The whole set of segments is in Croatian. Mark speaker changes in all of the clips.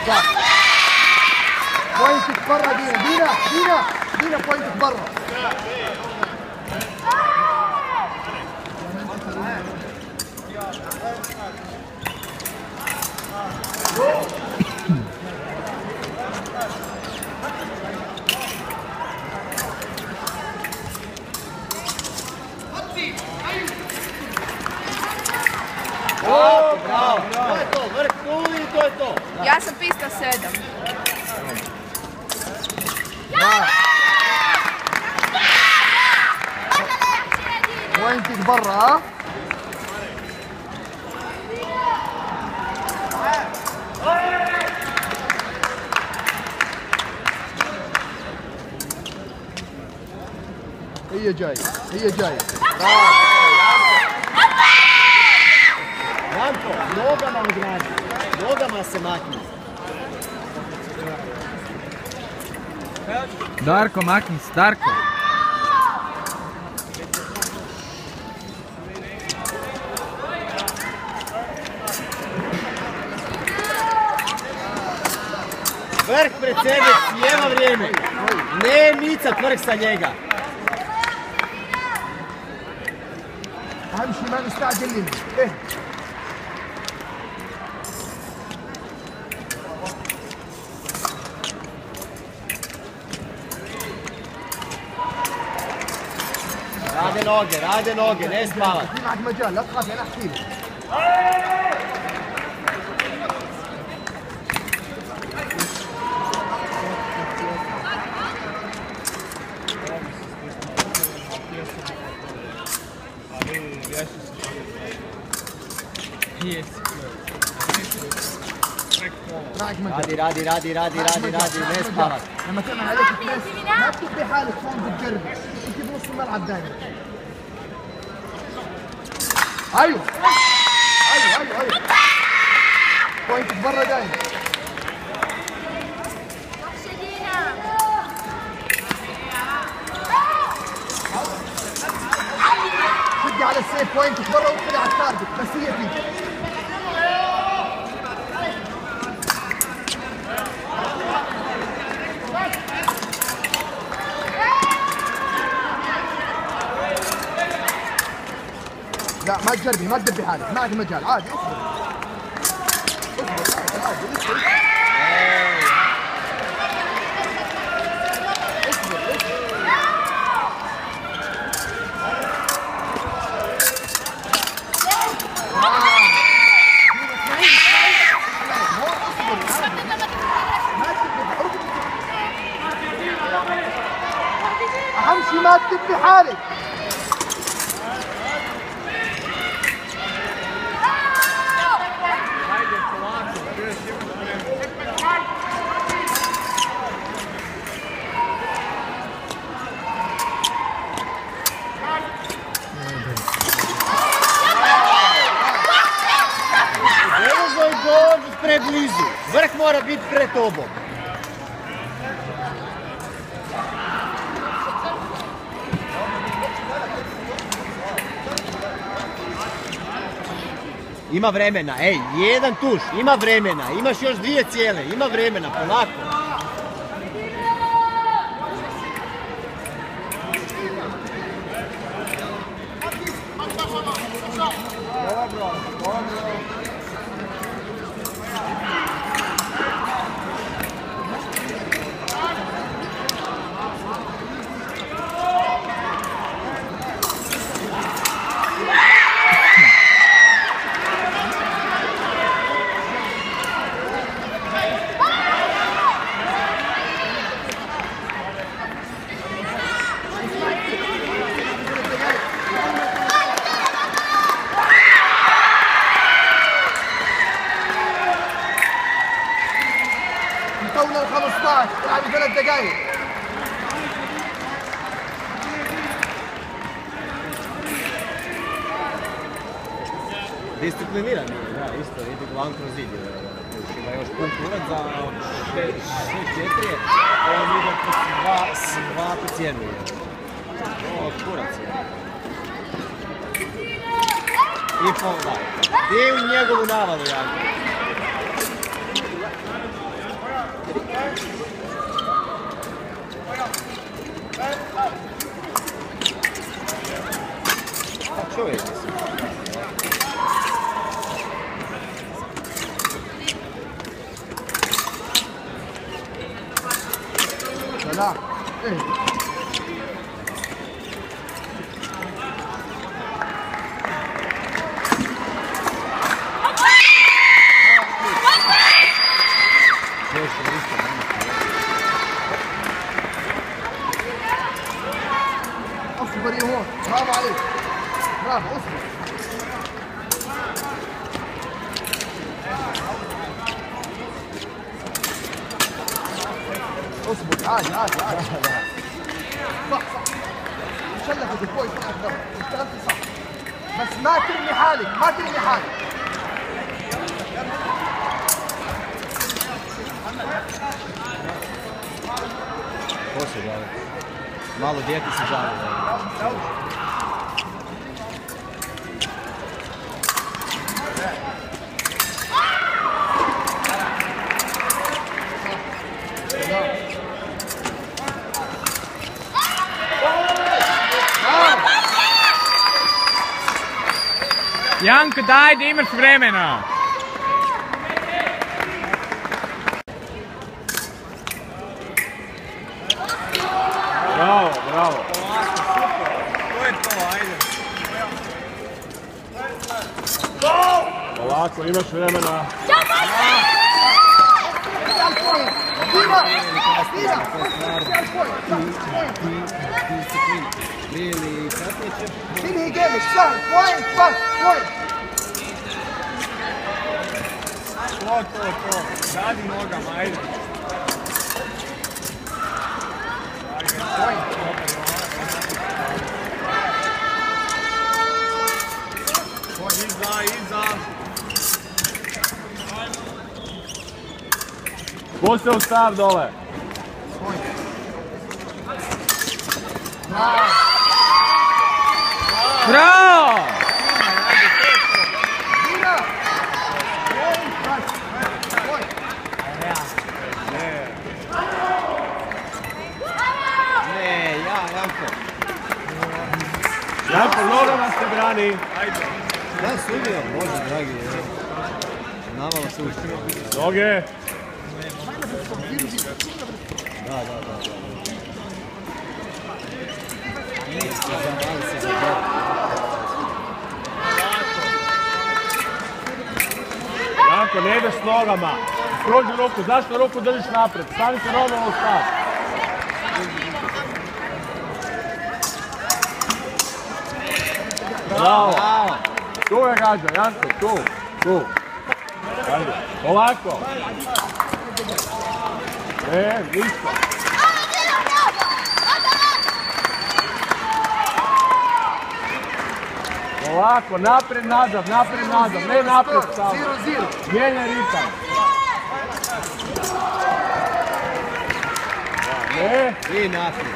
Speaker 1: صح. بوينتك برا دينا بوينتك برا.
Speaker 2: Bravo, to je to, vrh tu i to je to.
Speaker 3: Ja sam pista 7.
Speaker 1: بوينتك برا. هي جاي.
Speaker 2: Janko, nogama ugradi, nogama se makni.
Speaker 4: Darko, makni se, Darko.
Speaker 2: Vrh pred sebe cijelo vrijeme. Ne micat vrh sa njega.
Speaker 1: أهم شيء ما نستعجل لنا. إيه.
Speaker 2: Rade noge, ne spavat.
Speaker 1: في معك مجال، لا تخاف أنا أحكي لك.
Speaker 2: Radi, ne spavat.
Speaker 1: لما تعمل عليك بريس ما بتبقي حالك هون بتجربي، انت بنص الملعب دايما. ايوه بوينتك برا دايما. شدي على السيف بوينتك برا وادخلي على التارجت بس هي فيك. لا ما تجربي، ما تدبي حالك، معك مجال عادي. اهم شيء ما تدبي حالك.
Speaker 2: Preblizu, vrh mora biti pred tobom. Ima vremena, jedan tuš, ima vremena, imaš još 2 cijele, ima vremena, polako. تونا 15 يعني 3 دقائق. Discipliniran je, da, isto, ide glavno kroz zid. Ima još pun kurac za 6-4, on ide s 2 po cijenu. Ovo kurac je. I pol daj. I u njegovu navadu, Janko. Pa čovjek mislim.
Speaker 1: لا ايه اصبر يا هون برافو عليك برافو اصبر اصبر عادي عادي عادي صح صح شلفت البوينت اكثر اشتغلت صح بس ما ترمي حالك ما ترمي حالك
Speaker 2: Ko se žali? Malo dijete se žali.
Speaker 4: Janko, daj da imaš vremena.
Speaker 3: Bravo, bravo.
Speaker 2: To je to, ajde.
Speaker 3: Polako, imaš vremena.
Speaker 2: Bili, kako će?
Speaker 1: انهي جيمك سهل بوينت بس بوينت
Speaker 2: To. Radi nogama, ajde. Iza.
Speaker 3: Ko se ustav dole?
Speaker 4: Bravo!
Speaker 1: دينا بوينت بس بوينت
Speaker 2: Ne, Janko.
Speaker 3: Janko, nogama se brani.
Speaker 2: Da, sudio, može, dragi. Navala se uštio.
Speaker 3: Noge.
Speaker 2: Da. Zavali se za dobro.
Speaker 3: Janko, ne ideš s nogama. Prođi ruku, zašto ruku držiš napred? Stavi se normalno u stav. Bravo. Tu je gađa, Janko, tu. Ajde, polako. Ništa. Polako, napred, nazad, ne napred stavno.
Speaker 1: 0-0
Speaker 3: Mijenjaj ritam. Ne.
Speaker 2: I naprijed.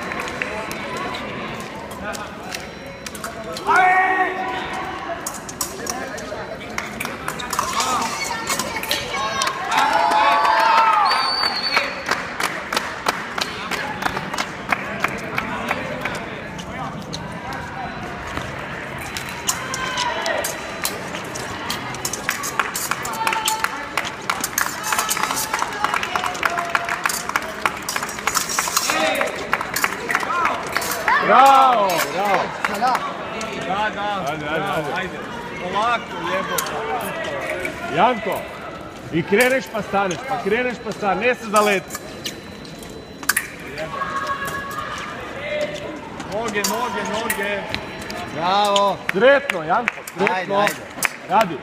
Speaker 3: Bravo.
Speaker 1: سلام
Speaker 2: Da. Ajde. Polako, jebote.
Speaker 3: Janko, i kreneš pa staneš, ne se zaleti.
Speaker 2: Noge. Bravo.
Speaker 3: Sretno, Janko, sretno.
Speaker 2: Ajde.
Speaker 3: Radi.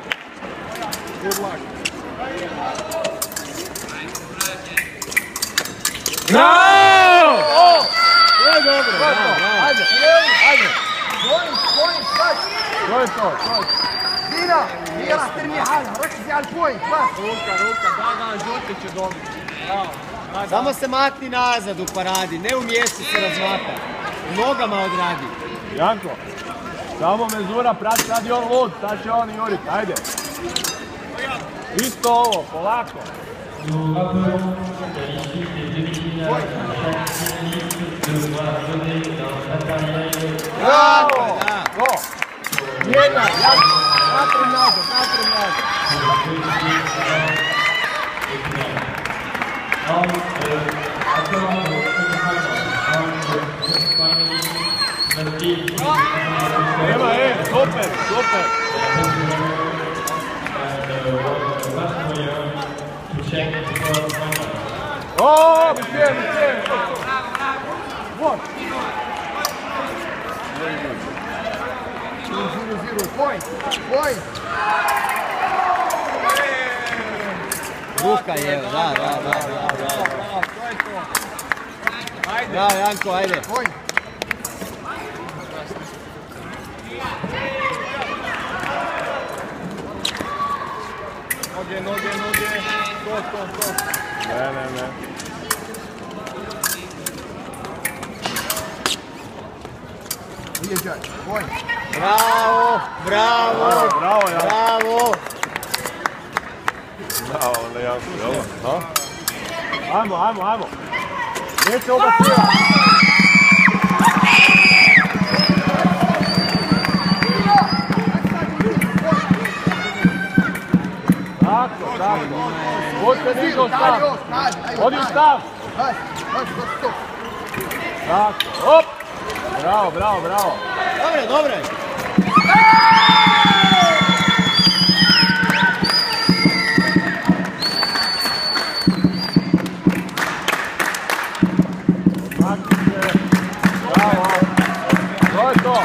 Speaker 4: Bravo!
Speaker 3: To je dobro, bravo. Ajde.
Speaker 1: بوينت بس
Speaker 3: To je to.
Speaker 1: دينا هي راح ترمي حالها ركزي على البوينت بس
Speaker 2: Ruka, da, žuti će dobiti. Bravo. Samo se makni nazad u paradi, ne u mjestu se razmata. Nogama odradi.
Speaker 3: Janko, samo mezura, prati, sad je on lud, sad će on jurit, ajde. Isto ovo, polako. Bravo!
Speaker 2: Da.
Speaker 3: Go! Jedna, Janko, napred nazad, napred nazad. Nema, super, super. O, bicie. What?
Speaker 1: 0-0, point.
Speaker 2: Ruka je, da. Da, Janko, ajde.
Speaker 1: Point.
Speaker 3: Noge. Stop. Ne.
Speaker 1: Nije Đač, point.
Speaker 2: Bravo,
Speaker 3: Janko.
Speaker 2: bravo.
Speaker 3: Da, onda Janko, jel? Ajmo. Neće obacira. Tako. Hoće digao stav. Odi u stav.
Speaker 1: Stop.
Speaker 3: Tako, hop. Bravo.
Speaker 2: Dobre.
Speaker 3: Bravo. To je to.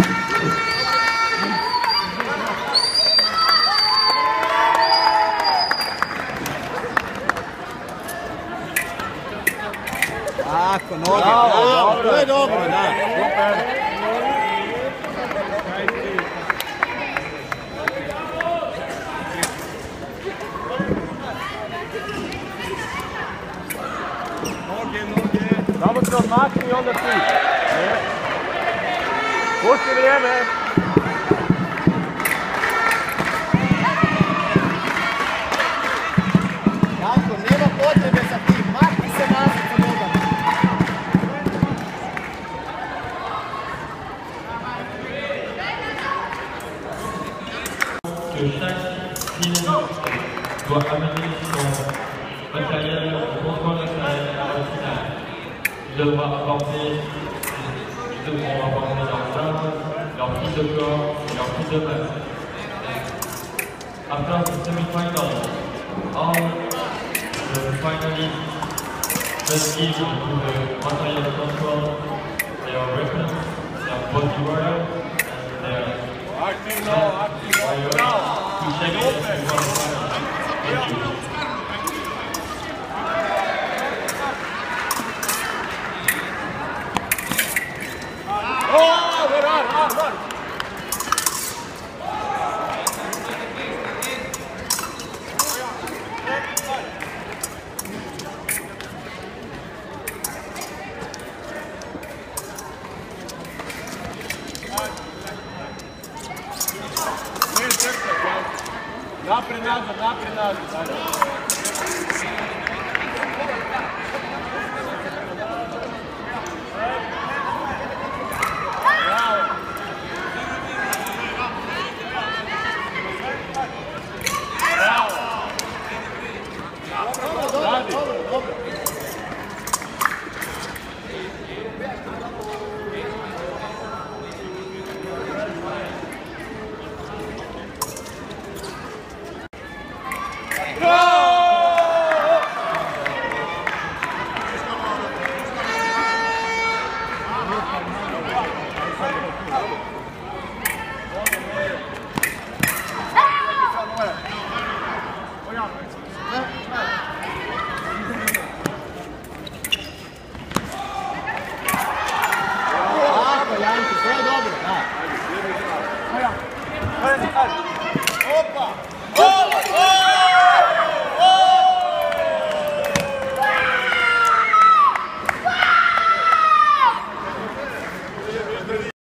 Speaker 2: Tako, noge, bravo, to je dobro, da.
Speaker 3: Super. Samo se odmakni i onda ti. Pusti vrijeme.
Speaker 2: Janko, nema potrebe za tim, makni se nazad sa nogama.
Speaker 5: Que chaque film doit amener son matériel, son matériel à la finale. Ils devront apporter leur âme, leur prise de corps et leur prise de masse. After the semi-final, all the finalists must give to the material control their weapons, their body wear, and their to check it as well. Thank you.
Speaker 3: Run. Napred nazad.
Speaker 2: Janko, to je dobro, da.